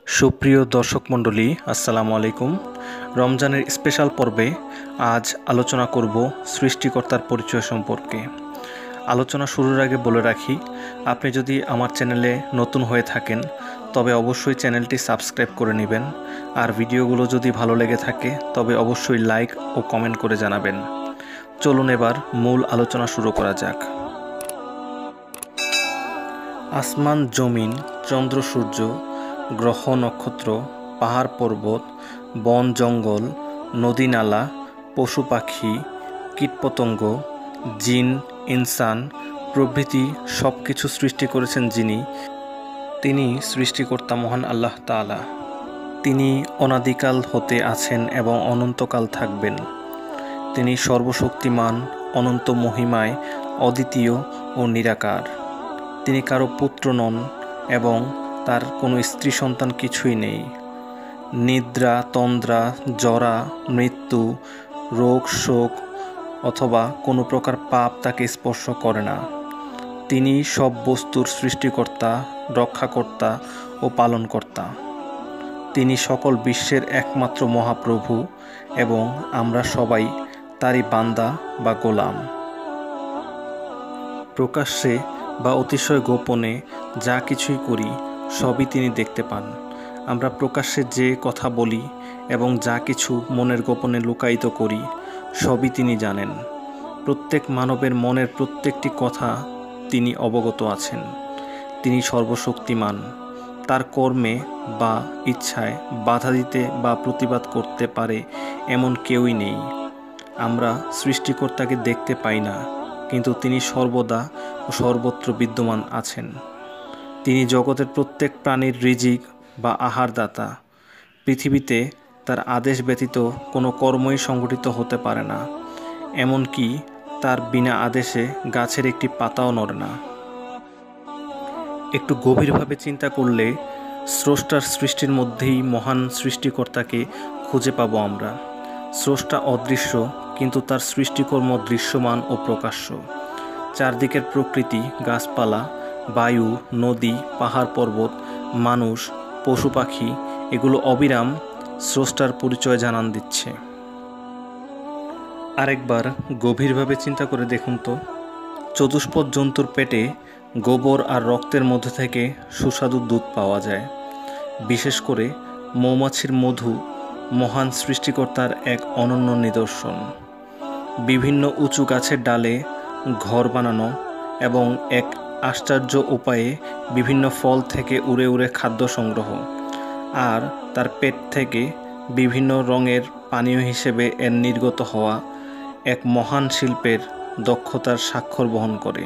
সুপ্রিয় দর্শক মণ্ডলী, আসসালামু আলাইকুম। রমজানের স্পেশাল পর্বে আজ আলোচনা করব সৃষ্টিকর্তার পরিচয় সম্পর্কে। আলোচনা শুরুর আগে বলে রাখি, আপনি যদি আমার চ্যানেলে নতুন হয়ে থাকেন তবে অবশ্যই চ্যানেলটি সাবস্ক্রাইব করে নেবেন, আর ভিডিওগুলো যদি ভালো লেগে থাকে তবে অবশ্যই লাইক ও কমেন্ট করে জানাবেন। চলুন এবার মূল আলোচনা শুরু করা যাক। আসমান জমিন, চন্দ্র সূর্য, গ্রহ নক্ষত্র, পাহাড় পর্বত, বন জঙ্গল, নদী নালা, পশু পাখি, কীটপতঙ্গ, জিন ইনসান প্রভৃতি সব কিছু সৃষ্টি করেছেন তিনি সৃষ্টিকর্তা মহান আল্লাহ তাআলা। তিনি অনাদিকাল হতে আছেন এবং অনন্তকাল থাকবেন। তিনি সর্বশক্তিমান, অনন্ত মহিমায় অদ্বিতীয় ও নিরাকার। তিনি কারো পুত্র নন এবং তার কোনো স্ত্রী সন্তান কিছুই নেই। নিদ্রা, তন্দ্রা, জরা, মৃত্যু, রোগ, শোক অথবা কোনো প্রকার পাপ তাকে স্পর্শ করে না। তিনি সব বস্তুর সৃষ্টিকর্তা, রক্ষাকর্তা ও পালনকর্তা। তিনি সকল বিশ্বের একমাত্র মহাপ্রভু এবং আমরা সবাই তারই বান্দা বা গোলাম। প্রকাশ্যে বা অতিশয় গোপনে যা কিছুই করি সবই তিনি দেখতে পান। আমরা প্রকাশ্যে যে কথা বলি এবং যা কিছু মনের গোপনে লুকায়িত করি সবই তিনি জানেন। প্রত্যেক মানবের মনের প্রত্যেকটি কথা তিনি অবগত আছেন। তিনি সর্বশক্তিমান। তার কর্মে বা ইচ্ছায় বাধা দিতে বা প্রতিবাদ করতে পারে এমন কেউই নেই। আমরা সৃষ্টিকর্তাকে দেখতে পাই না, কিন্তু তিনি সর্বদা ও সর্বত্র বিদ্যমান আছেন। তিনি জগতের প্রত্যেক প্রাণীর রিজিক বা আহারদাতা। পৃথিবীতে তার আদেশ ব্যতীত কোনো কর্মই সংগঠিত হতে পারে না, এমনকি তার বিনা আদেশে গাছের একটি পাতাও নড়ে না। একটু গভীরভাবে চিন্তা করলে স্রষ্টার সৃষ্টির মধ্যেই মহান সৃষ্টিকর্তাকে খুঁজে পাবো আমরা। স্রষ্টা অদৃশ্য, কিন্তু তার সৃষ্টিকর্ম দৃশ্যমান ও প্রকাশ্য। চারদিকের প্রকৃতি, গাছপালা, বায়ু, নদী, পাহাড় পর্বত, মানুষ, পশু পাখি এগুলো অবিরাম স্রষ্টার পরিচয় জানান দিচ্ছে। আরেকবার গভীরভাবে চিন্তা করে দেখুন তো, চতুষ্পদ জন্তুর পেটে গোবর আর রক্তের মধ্যে থেকে সুস্বাদু দুধ পাওয়া যায়। বিশেষ করে মৌমাছির মধু মহান সৃষ্টিকর্তার এক অনন্য নিদর্শন। বিভিন্ন উঁচু গাছের ডালে ঘর বানানো এবং এক আশ্চর্য উপায়ে বিভিন্ন ফল থেকে উড়ে উড়ে খাদ্য সংগ্রহ, আর তার পেট থেকে বিভিন্ন রঙের পানীয় হিসেবে এর নির্গত হওয়া এক মহান শিল্পের দক্ষতার স্বাক্ষর বহন করে।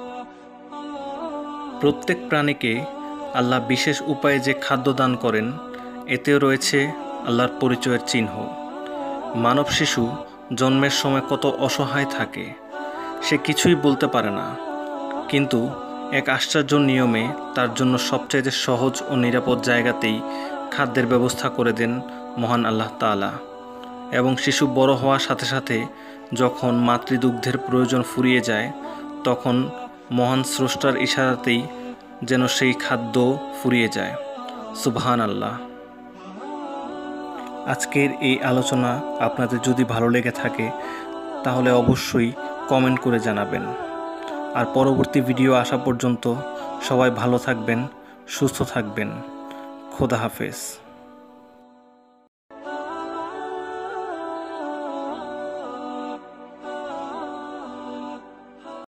প্রত্যেক প্রাণীকে আল্লাহ বিশেষ উপায়ে যে খাদ্য দান করেন এতেও রয়েছে আল্লাহর পরিচয়ের চিহ্ন। মানব শিশু জন্মের সময় কত অসহায় থাকে, সে কিছুই বলতে পারে না, কিন্তু এক আশ্চর্য নিয়মে তার জন্য সবচাইতে সহজ ও নিরাপদ জায়গাতেই খাদ্যের ব্যবস্থা করে দেন মহান আল্লাহ তাআলা। এবং শিশু বড় হওয়ার সাথে সাথে যখন মাতৃদুগ্ধের প্রয়োজন ফুরিয়ে যায়, তখন মহান স্রষ্টার ইশারাতেই যেন সেই খাদ্য ফুরিয়ে যায়। সুবহানাল্লাহ। আজকের এই আলোচনা আপনাদের যদি ভালো লেগে থাকে তাহলে অবশ্যই কমেন্ট করে জানাবেন। আর পরবর্তী ভিডিও আসা পর্যন্ত সবাই ভালো থাকবেন, সুস্থ থাকবেন। খোদা হাফেজ।